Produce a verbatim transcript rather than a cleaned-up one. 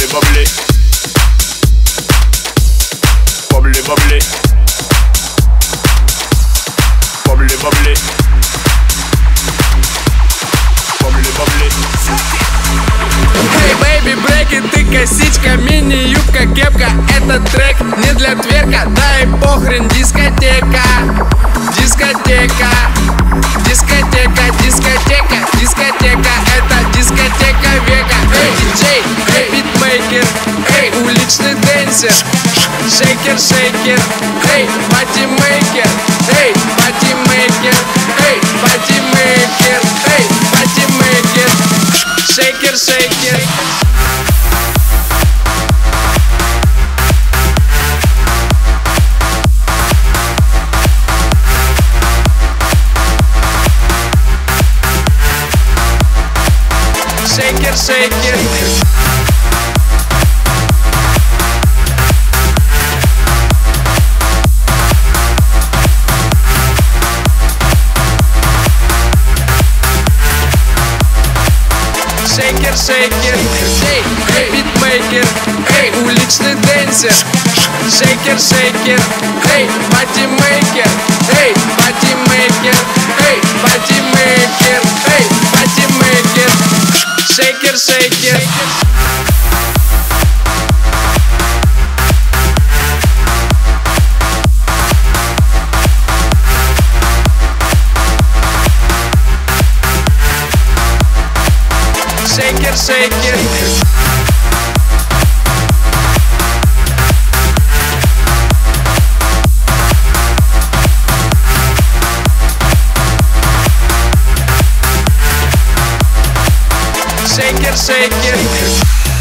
Bubbly, bubbly, bubbly, bubbly, bubbly, bubbly, bubbly. Эй, бэйби, брейки, ты косичка, мини-юбка, кепка. Этот трек не для тверка, да и похрен, дискотека. Дискотека, дискотека, дискотека, дискотека. Это дискотека века. Эй, диджей, эй, битмейкер, эй, уличный денсер. Шейкер, шейкер, эй, патимейкер, эй, патимейкер, эй, патимейкер, эй, патимейкер. Шейкер, шейкер. Шейкер, шейкер. Шейкер, шейкер, эй, эй, битмейкер, эй, уличный денсер. Шейкер, шейкер, эй, патимейкер, эй, патимейкер, эй, патимейкер, эй, патимейкер. Шейкер, шейкер. Шейкер, шейкер. Шейкер, шейкер.